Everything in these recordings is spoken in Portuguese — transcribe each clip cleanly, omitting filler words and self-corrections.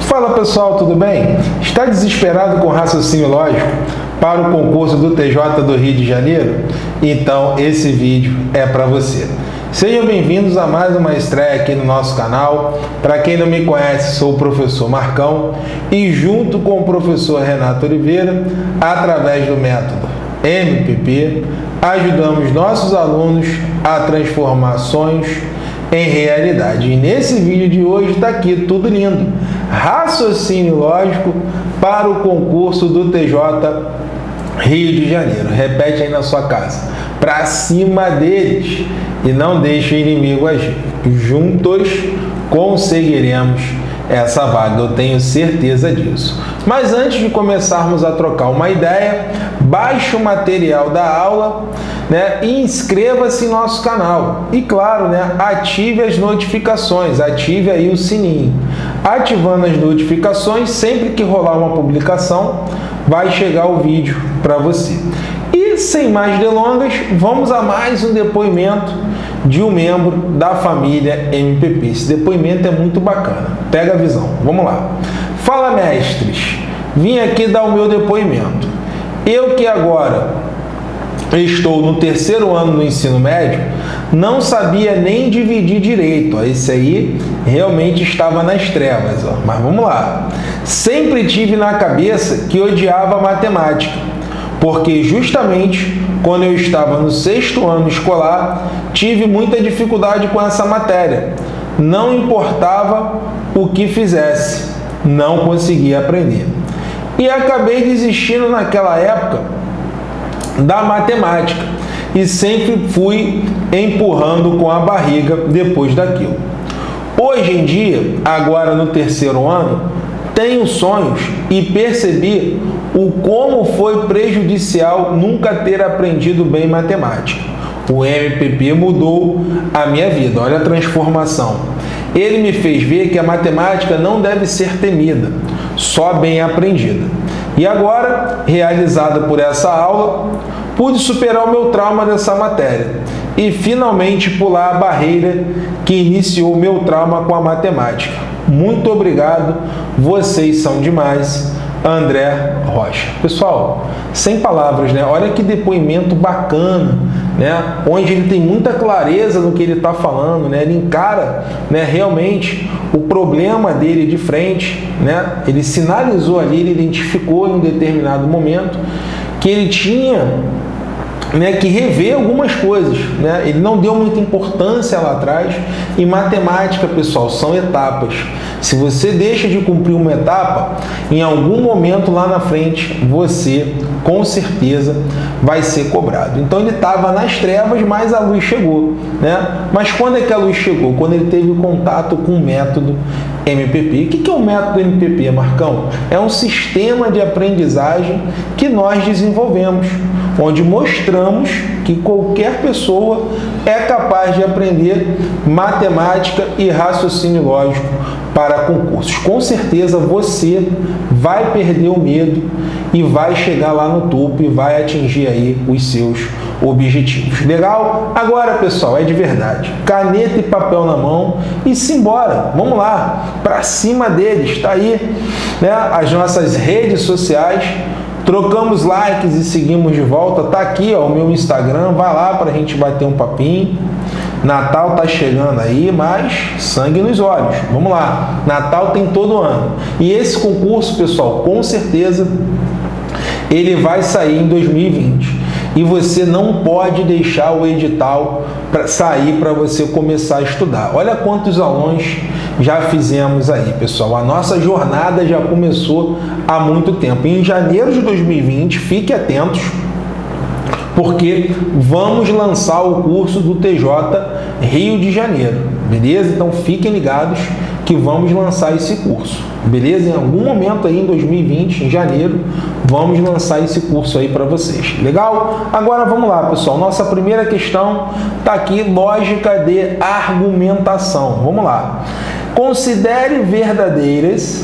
Fala pessoal, tudo bem? Está desesperado com raciocínio lógico para o concurso do TJ do Rio de Janeiro? Então esse vídeo é para você. Sejam bem-vindos a mais uma estreia aqui no nosso canal. Para quem não me conhece, sou o professor Marcão e junto com o professor Renato Oliveira, através do método MPP, ajudamos nossos alunos a transformar sonhos em realidade. E nesse vídeo de hoje está aqui tudo lindo. Raciocínio lógico para o concurso do TJ Rio de Janeiro. Repete aí na sua casa. Para cima deles e não deixe o inimigo agir. Juntos conseguiremos essa vaga, eu tenho certeza disso. Mas antes de começarmos a trocar uma ideia, baixe o material da aula, e inscreva-se em nosso canal. E claro, ative as notificações, ative aí o sininho. Ativando as notificações, sempre que rolar uma publicação, vai chegar o vídeo para você. E sem mais delongas, vamos a mais um depoimento de um membro da família MPP. Esse depoimento é muito bacana. Pega a visão. Vamos lá. Fala, mestres. Vim aqui dar o meu depoimento. Eu que agora estou no terceiro ano do ensino médio, não sabia nem dividir direito. Esse aí realmente estava nas trevas. Mas vamos lá. Sempre tive na cabeça que odiava matemática, porque justamente quando eu estava no sexto ano escolar, tive muita dificuldade com essa matéria. Não importava o que fizesse, não conseguia aprender. E acabei desistindo naquela época da matemática e sempre fui empurrando com a barriga depois daquilo. Hoje em dia, agora no terceiro ano, tenho sonhos e percebi o como foi prejudicial nunca ter aprendido bem matemática. O MPP mudou a minha vida, olha a transformação. Ele me fez ver que a matemática não deve ser temida, só bem aprendida. E agora, realizada por essa aula, pude superar o meu trauma dessa matéria e finalmente pular a barreira que iniciou o meu trauma com a matemática. Muito obrigado, vocês são demais. André Rocha. Pessoal, sem palavras, Olha que depoimento bacana, Onde ele tem muita clareza no que ele está falando, Ele encara, realmente o problema dele de frente, Ele sinalizou ali, ele identificou em um determinado momento que ele tinha que rever algumas coisas, Ele não deu muita importância lá atrás. E matemática, pessoal, são etapas. Se você deixa de cumprir uma etapa, em algum momento lá na frente, você, com certeza, vai ser cobrado. Então, ele estava nas trevas, mas a luz chegou, Mas quando é que a luz chegou? Quando ele teve contato com o método MPP. O que é o método MPP, Marcão? É um sistema de aprendizagem que nós desenvolvemos, onde mostramos que qualquer pessoa é capaz de aprender matemática e raciocínio lógico para concursos. Com certeza você vai perder o medo e vai chegar lá no topo e vai atingir aí os seus objetivos. Legal? Agora, pessoal, é de verdade. Caneta e papel na mão e simbora. Vamos lá. Para cima deles. Está aí, as nossas redes sociais. Trocamos likes e seguimos de volta. Tá aqui, o meu Instagram. Vai lá para a gente bater um papinho. Natal tá chegando aí, mas sangue nos olhos. Vamos lá. Natal tem todo ano. E esse concurso, pessoal, com certeza ele vai sair em 2020. E você não pode deixar o edital sair para você começar a estudar. Olha quantos alunos já fizemos aí, pessoal. A nossa jornada já começou há muito tempo. Em janeiro de 2020, fique atentos, porque vamos lançar o curso do TJ Rio de Janeiro, beleza? Então fiquem ligados que vamos lançar esse curso, beleza? Em algum momento aí em 2020, em janeiro, vamos lançar esse curso aí para vocês, legal? Agora vamos lá, pessoal, nossa primeira questão está aqui, lógica de argumentação, vamos lá. Considere verdadeiras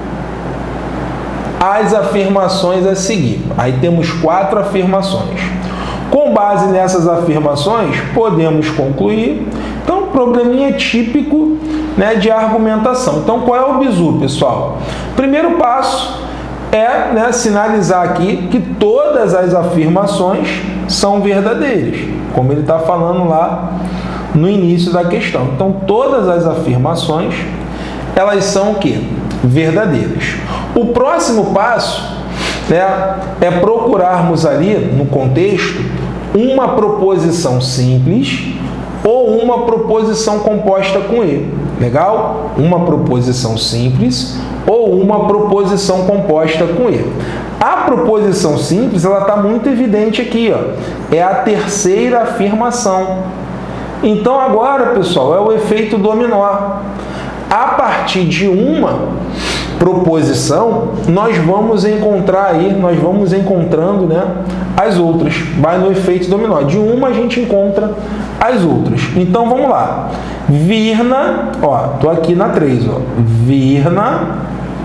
as afirmações a seguir. Aí temos 4 afirmações. Com base nessas afirmações, podemos concluir. Então, probleminha típico, né, de argumentação. Então, qual é o bizu, pessoal? Primeiro passo é, né, sinalizar aqui que todas as afirmações são verdadeiras, como ele está falando lá no início da questão. Então, todas as afirmações, elas são o quê? Verdadeiras. O próximo passo, né, é procurarmos ali, no contexto, uma proposição simples ou uma proposição composta com E. Legal? Uma proposição simples ou uma proposição composta com E. A proposição simples, ela está muito evidente aqui, ó. É a terceira afirmação. Então, agora, pessoal, é o efeito dominó. A partir de uma proposição, nós vamos encontrar aí, nós vamos encontrando, né, as outras. Vai no efeito dominó. De uma a gente encontra as outras. Então, vamos lá. Virna, ó, tô aqui na 3, ó. Virna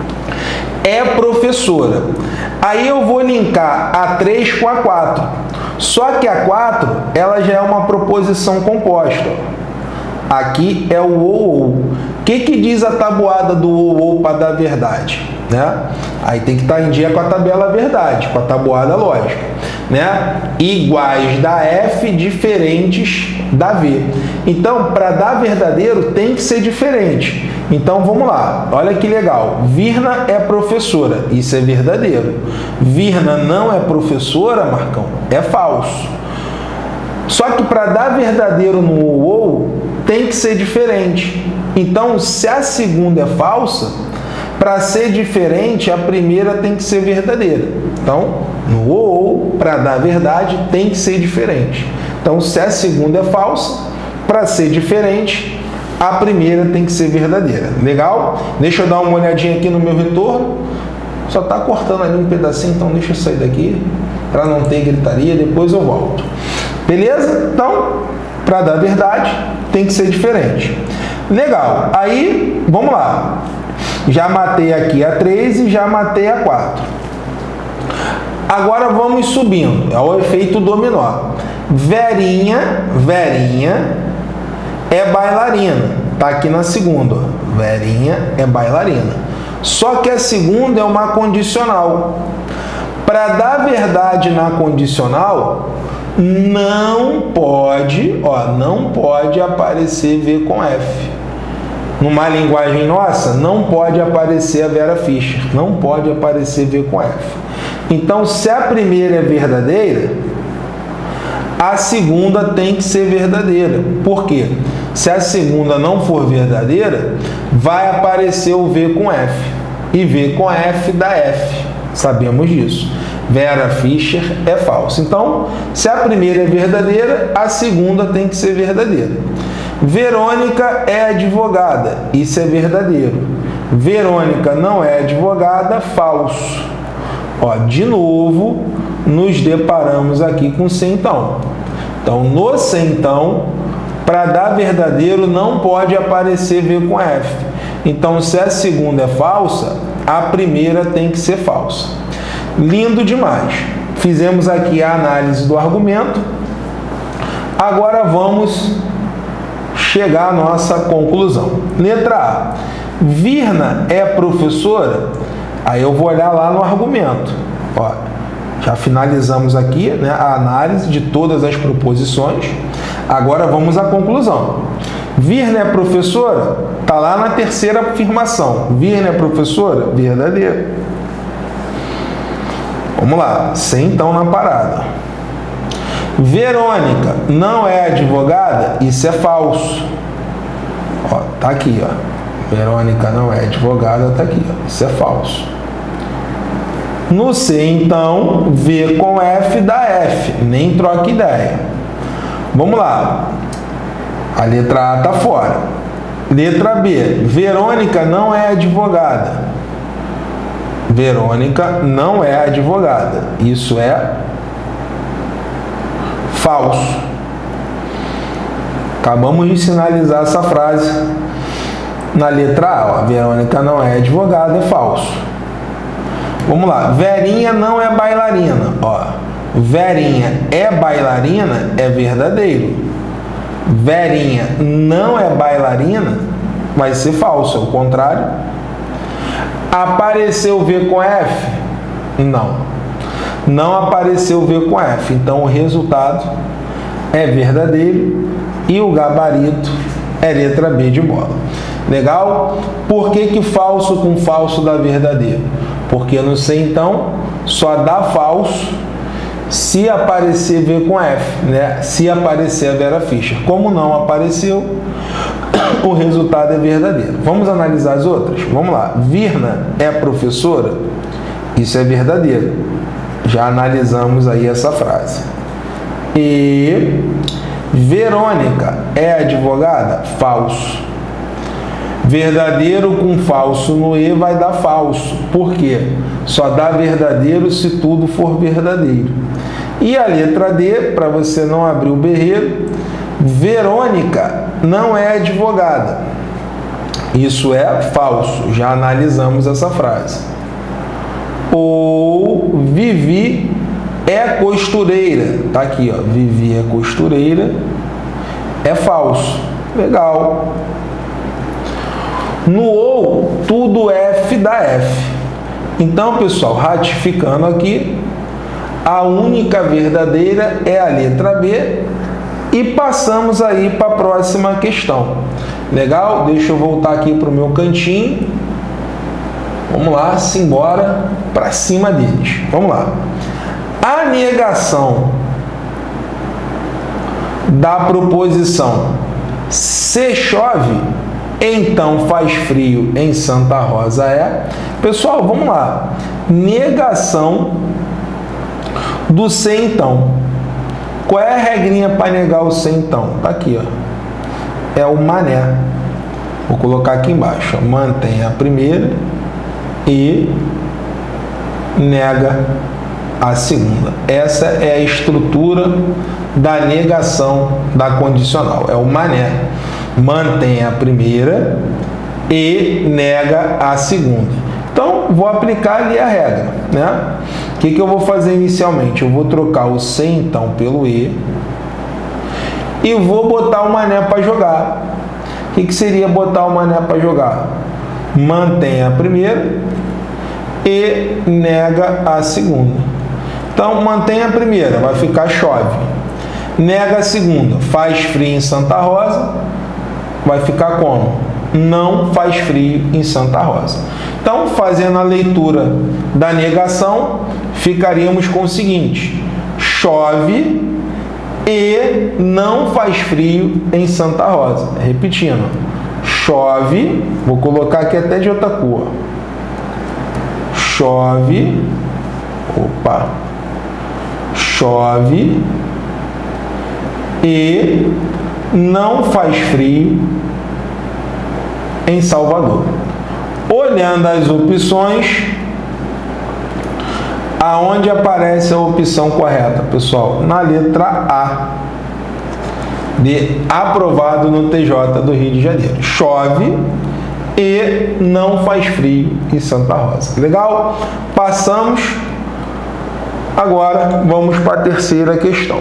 é professora. Aí eu vou linkar a 3 com a 4. Só que a 4, ela já é uma proposição composta. Aqui é o ou. O que diz a tabuada do ou para dar verdade? Né? Aí tem que estar em dia com a tabela verdade, com a tabuada lógica. Né? Iguais da F, diferentes da V. Então, para dar verdadeiro, tem que ser diferente. Então, vamos lá. Olha que legal. Virna é professora. Isso é verdadeiro. Virna não é professora, Marcão, é falso. Só que para dar verdadeiro no ou, tem que ser diferente. Então, se a segunda é falsa, para ser diferente, a primeira tem que ser verdadeira. Então, no ou, para dar verdade, tem que ser diferente. Então, se a segunda é falsa, para ser diferente, a primeira tem que ser verdadeira. Legal? Deixa eu dar uma olhadinha aqui no meu retorno. Só está cortando ali um pedacinho, então deixa eu sair daqui, para não ter gritaria, depois eu volto. Beleza? Então, para dar verdade, tem que ser diferente. Legal. Aí, vamos lá. Já matei aqui a 3 e já matei a 4. Agora vamos subindo. É o efeito dominó. Verinha é bailarina. Tá aqui na segunda. Verinha é bailarina. Só que a segunda é uma condicional. Para dar verdade na condicional, não pode aparecer V com F. Numa linguagem nossa, não pode aparecer a Vera Fischer, não pode aparecer V com F. Então, se a primeira é verdadeira, a segunda tem que ser verdadeira. Por quê? Se a segunda não for verdadeira, vai aparecer o V com F. E V com F dá F. Sabemos disso. Vera Fischer é falso. Então, se a primeira é verdadeira, a segunda tem que ser verdadeira. Verônica é advogada. Isso é verdadeiro. Verônica não é advogada, falso. Ó, de novo, nos deparamos aqui com sentão. Então, no sentão, para dar verdadeiro, não pode aparecer V com F. Então, se a segunda é falsa, a primeira tem que ser falsa. Lindo demais. Fizemos aqui a análise do argumento. Agora vamos chegar à nossa conclusão. Letra A. Virna é professora? Aí eu vou olhar lá no argumento. Ó, já finalizamos aqui, né, a análise de todas as proposições. Agora vamos à conclusão. Virna é professora? Está lá na terceira afirmação. Virna é professora? Verdadeiro. Vamos lá, sentão na parada. Verônica não é advogada? Isso é falso. Ó, tá aqui, ó. Verônica não é advogada, tá aqui, ó. Isso é falso. No C, então, V com F dá F. Nem troca ideia. Vamos lá. A letra A tá fora. Letra B. Verônica não é advogada. Verônica não é advogada. Isso é falso. Acabamos de sinalizar essa frase na letra A. Ó. Verônica não é advogada, é falso. Vamos lá. Verinha não é bailarina. Ó. Verinha é bailarina, é verdadeiro. Verinha não é bailarina, vai ser falso, é o contrário. Apareceu V com F? Não. Não apareceu V com F, então o resultado é verdadeiro e o gabarito é letra B de bola. Legal? Por que falso com falso dá verdadeiro? Porque no C, então, só dá falso se aparecer V com F, né? Se aparecer a Vera Fischer. Como não apareceu, o resultado é verdadeiro. Vamos analisar as outras? Vamos lá. Virna é professora? Isso é verdadeiro. Já analisamos aí essa frase. E Verônica é advogada? Falso. Verdadeiro com falso no E vai dar falso. Por quê? Só dá verdadeiro se tudo for verdadeiro. E a letra D, para você não abrir o berreiro, Verônica não é advogada. Isso é falso. Já analisamos essa frase. Ou Vivi é costureira. Tá aqui, ó. Vivi é costureira. É falso. Legal. No ou, tudo F dá F. Então, pessoal, ratificando aqui, a única verdadeira é a letra B e passamos aí para a próxima questão. Legal? Deixa eu voltar aqui para o meu cantinho. Vamos lá, simbora para cima deles. Vamos lá. A negação da proposição se chove, então faz frio em Santa Rosa é... Pessoal, vamos lá. Negação do se então. Qual é a regrinha para negar o se então? Tá aqui, ó. É o mané. Vou colocar aqui embaixo. Ó. Mantém a primeira e nega a segunda. Essa é a estrutura da negação da condicional. É o mané. Mantém a primeira e nega a segunda. Então, vou aplicar ali a regra, né? O que eu vou fazer inicialmente? Eu vou trocar o se então pelo e e vou botar o mané para jogar. O que seria botar o mané para jogar? Mantém a primeira e nega a segunda. Então, mantém a primeira, vai ficar chove. Nega a segunda, faz frio em Santa Rosa, vai ficar como? Não faz frio em Santa Rosa. Então, fazendo a leitura da negação, ficaríamos com o seguinte: chove e não faz frio em Santa Rosa. Repetindo, chove, vou colocar aqui até de outra cor. Chove, chove e não faz frio em Salvador. Olhando as opções, aonde aparece a opção correta, pessoal? Na letra A, de aprovado no TJ do Rio de Janeiro. Chove e não faz frio em Santa Rosa. Legal? Passamos. Agora vamos para a terceira questão.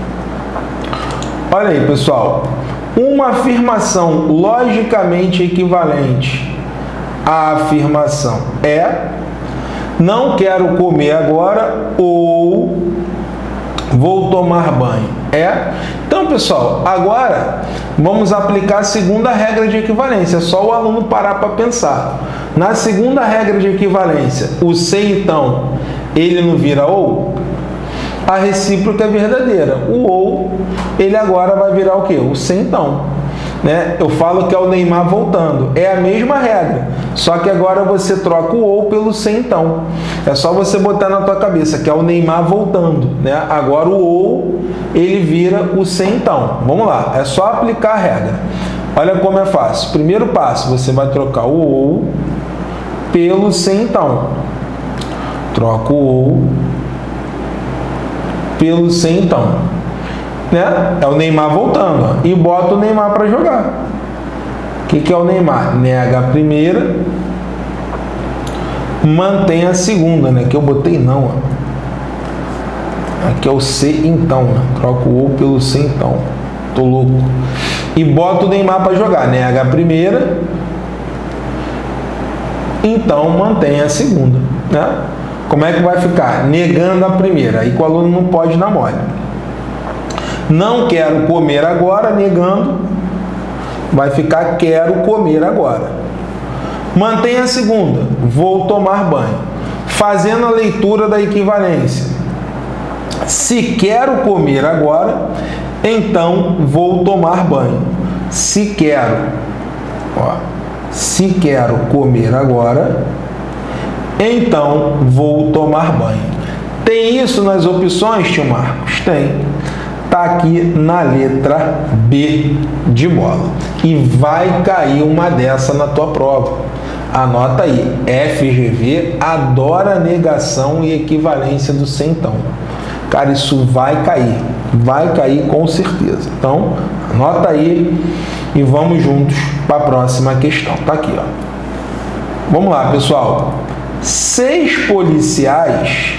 Olha aí, pessoal. Uma afirmação logicamente equivalente à afirmação é: não quero comer agora ou vou tomar banho. Então, pessoal, agora vamos aplicar a segunda regra de equivalência. É só o aluno parar para pensar. Na segunda regra de equivalência, o se então, ele não vira ou? A recíproca é verdadeira. O ou, ele agora vai virar o quê? O se então. Né? Eu falo que é o Neymar voltando. É a mesma regra. Só que agora você troca o ou pelo se então. É só você botar na tua cabeça que é o Neymar voltando. Né? Agora o ou, ele vira o se então. Vamos lá. É só aplicar a regra. Olha como é fácil. Primeiro passo, você vai trocar o ou pelo se então. Troca o ou pelo se então, né? É o Neymar voltando, ó. E bota o Neymar para jogar. O que é o Neymar? Nega a primeira, mantém a segunda, né? Que eu botei não, ó. Aqui é o se então, né? Troca o ou pelo se então. tô louco. E boto o Neymar para jogar, nega a primeira, então mantém a segunda, né? Como é que vai ficar? Negando a primeira, aí que o aluno não pode dar mole. Não quero comer agora, negando, vai ficar quero comer agora. Mantém a segunda, vou tomar banho. Fazendo a leitura da equivalência. Se quero comer agora, então vou tomar banho. Se quero, se quero comer agora, então vou tomar banho. Tem isso nas opções, tio Marcos? Tem. Está aqui na letra B de bola. E vai cair uma dessa na tua prova. Anota aí. FGV adora negação e equivalência do centão. Cara, isso vai cair. Vai cair com certeza. Então, anota aí e vamos juntos para a próxima questão. Tá aqui, ó. Vamos lá, pessoal. 6 policiais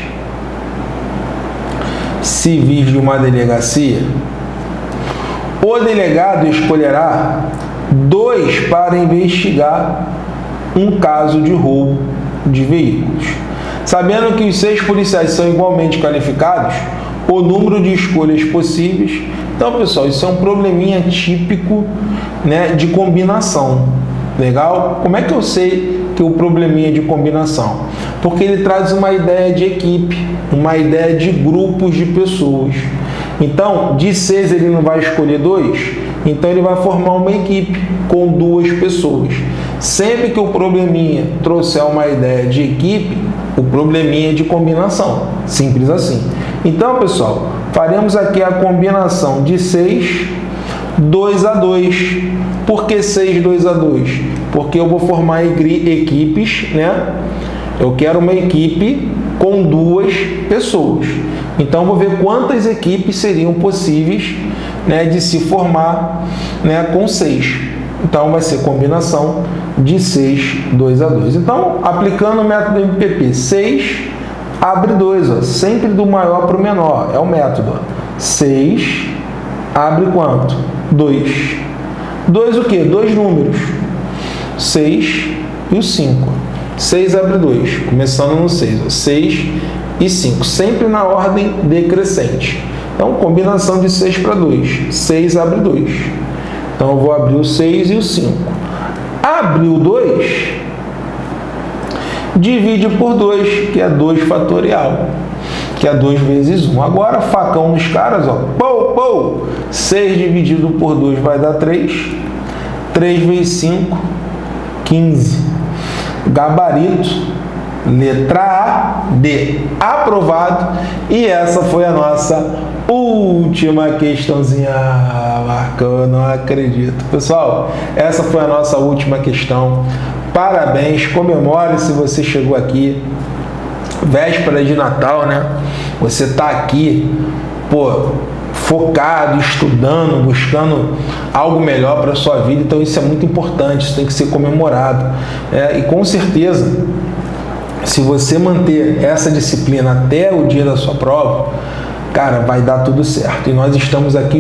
civis de uma delegacia, o delegado escolherá 2 para investigar um caso de roubo de veículos. Sabendo que os 6 policiais são igualmente qualificados, o número de escolhas possíveis. Então, pessoal, isso é um probleminha típico, né, de combinação. Legal? Como é que eu sei que o probleminha de combinação? Porque ele traz uma ideia de equipe, uma ideia de grupos de pessoas. Então, de 6 ele não vai escolher 2, então ele vai formar uma equipe com 2 pessoas. Sempre que o probleminha trouxer uma ideia de equipe, o probleminha é de combinação. Simples assim. Então, pessoal, faremos aqui a combinação de 6, 2 a 2. Por que 6, 2 a 2? Porque eu vou formar equipes, né? Eu quero uma equipe com 2 pessoas. Então, eu vou ver quantas equipes seriam possíveis, né, de se formar, né, com 6. Então, vai ser combinação de 6, 2 a 2. Então, aplicando o método MPP, 6 abre 2, ó, sempre do maior para o menor. É o método. Ó. 6 abre quanto? 2. 2 o quê? 2 números. 6 e o 5. 6 abre 2, começando no 6. Ó. 6 e 5, sempre na ordem decrescente. Então, combinação de 6 para 2. 6 abre 2. Então, eu vou abrir o 6 e o 5. Abriu 2, divide por 2, que é 2 fatorial, que é 2 vezes 1. Agora, facão nos caras, ó. Pou, pou. 6 dividido por 2 vai dar 3. 3 vezes 5, 15. Gabarito, letra A, D. Aprovado. E essa foi a nossa última questãozinha. Marco, eu não acredito. Pessoal, essa foi a nossa última questão. Parabéns, comemore se você chegou aqui. Véspera de Natal, né? Você está aqui, pô, focado, estudando, buscando algo melhor para a sua vida. Então isso é muito importante, isso tem que ser comemorado. E com certeza, se você manter essa disciplina até o dia da sua prova, cara, vai dar tudo certo. E nós estamos aqui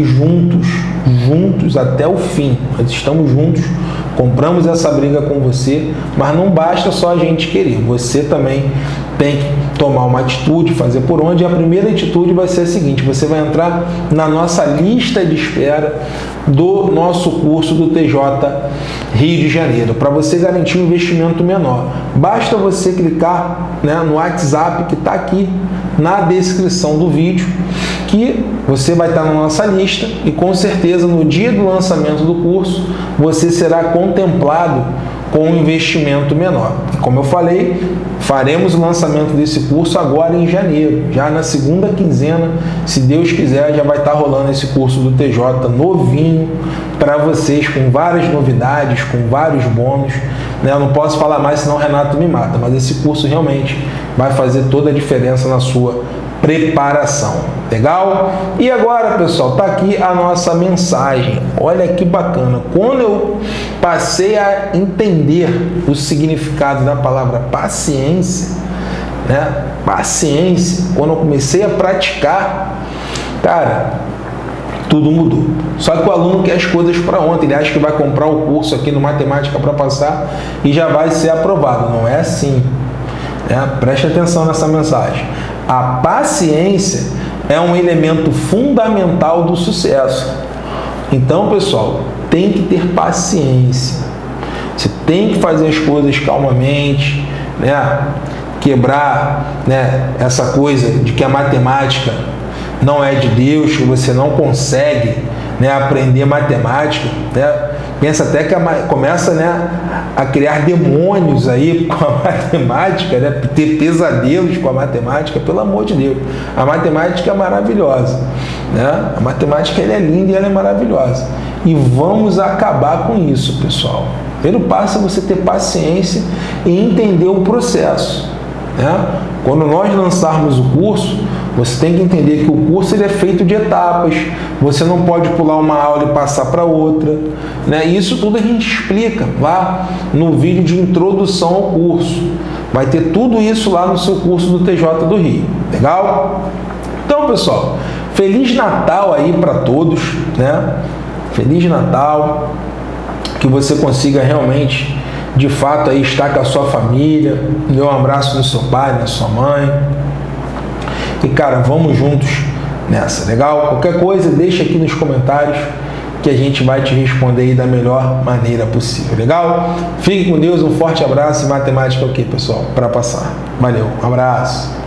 juntos até o fim. Nós estamos juntos, compramos essa briga com você, mas não basta só a gente querer. Você também tem que tomar uma atitude, fazer por onde. E a primeira atitude vai ser a seguinte: você vai entrar na nossa lista de espera do nosso curso do TJ Rio de Janeiro, para você garantir um investimento menor. Basta você clicar, né, no WhatsApp que está aqui na descrição do vídeo, que você vai estar na nossa lista e com certeza no dia do lançamento do curso você será contemplado com um investimento menor. E como eu falei, faremos o lançamento desse curso agora em janeiro, já na segunda quinzena, se Deus quiser, já vai estar rolando esse curso do TJ novinho para vocês, com várias novidades, com vários bônus, né? Eu não posso falar mais, senão o Renato me mata, mas esse curso realmente vai fazer toda a diferença na sua preparação. Legal? E agora, pessoal, tá aqui a nossa mensagem. Olha que bacana. Quando eu passei a entender o significado da palavra paciência, né? Paciência, quando eu comecei a praticar, cara, tudo mudou. Só que o aluno quer as coisas para ontem, ele acha que vai comprar o curso aqui no Matemática para Passar e já vai ser aprovado. Não é assim. Preste atenção nessa mensagem. A paciência é um elemento fundamental do sucesso. Então, pessoal, tem que ter paciência. Você tem que fazer as coisas calmamente, quebrar, essa coisa de que a matemática não é de Deus, que você não consegue, aprender matemática, pensa até que começa, a criar demônios aí com a matemática, ter pesadelos com a matemática. Pelo amor de Deus, a matemática é maravilhosa, a matemática ela é linda e ela é maravilhosa, e vamos acabar com isso, pessoal. Primeiro passo é você ter paciência e entender o processo. Quando nós lançarmos o curso, você tem que entender que o curso ele é feito de etapas. Você não pode pular uma aula e passar para outra. E isso tudo a gente explica lá no vídeo de introdução ao curso. Vai ter tudo isso lá no seu curso do TJ do Rio. Legal? Então, pessoal, Feliz Natal aí para todos. Feliz Natal. Que você consiga realmente, de fato, aí estar com a sua família. Dê um abraço no seu pai, na sua mãe. E, cara, vamos juntos nessa, legal? Qualquer coisa, deixa aqui nos comentários que a gente vai te responder aí da melhor maneira possível, legal? Fique com Deus, um forte abraço e matemática é o quê, pessoal? Para passar. Valeu, um abraço.